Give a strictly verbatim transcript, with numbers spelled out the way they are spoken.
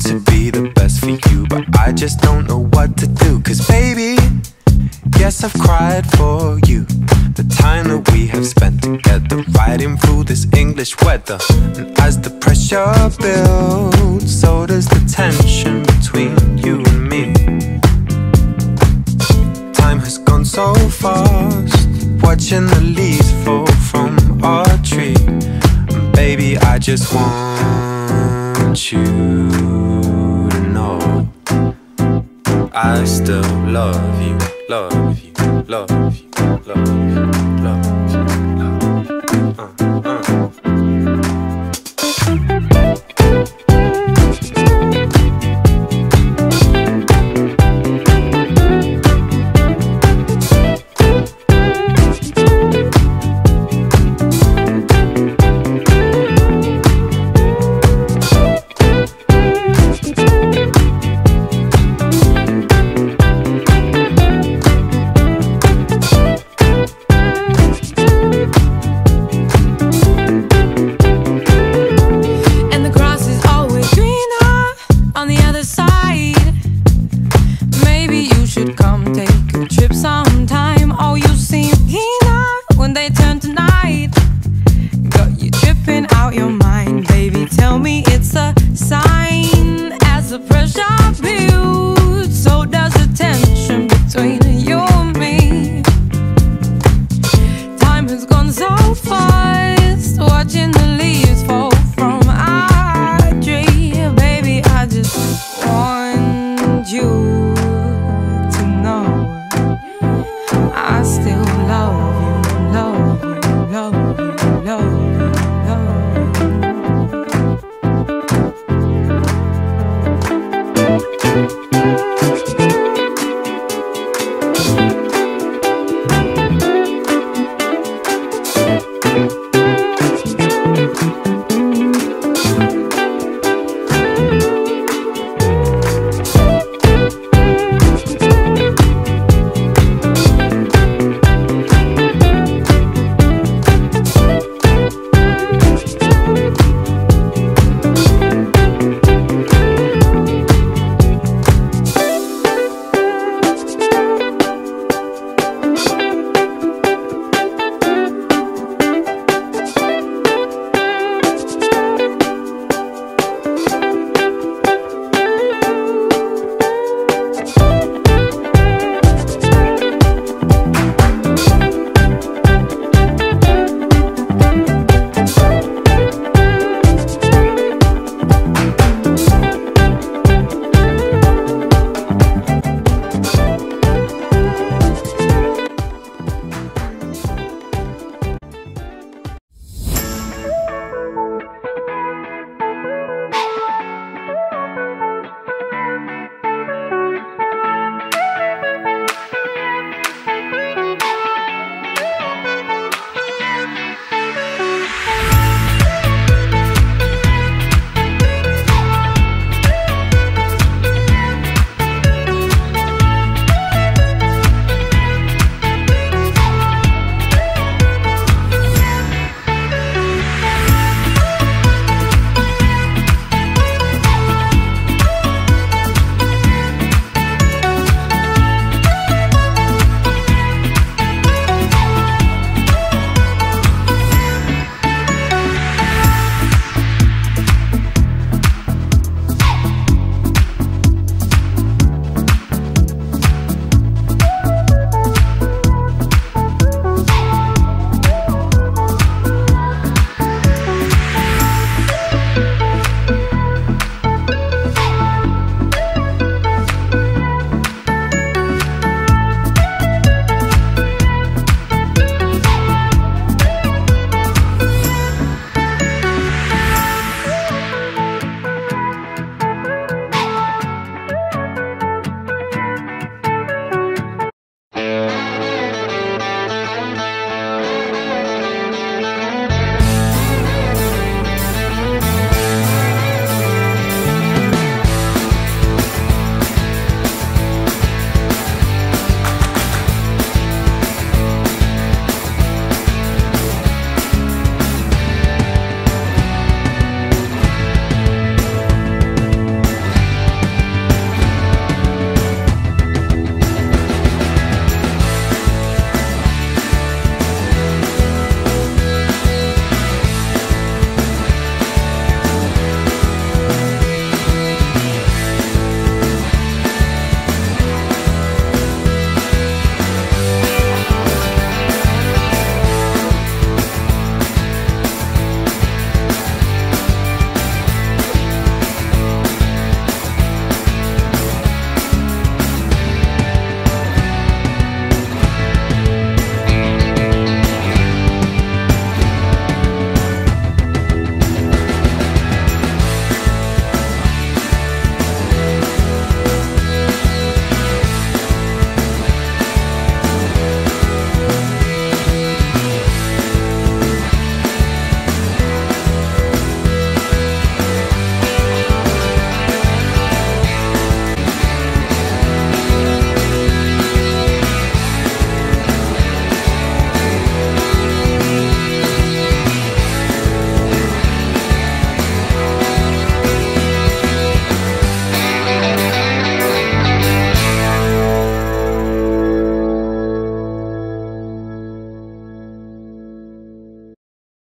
to be the best for you, but I just don't know what to do. Cause baby, yes, I've cried for you. The time that we have spent together, riding through this English weather. And as the pressure builds, so does the tension between you and me. Time has gone so fast, watching the leaves fall from our tree. And baby, I just want you to know I still love you, love you, love you, love you, love you, love you. Uh, uh. As the pressure builds, so does the tension between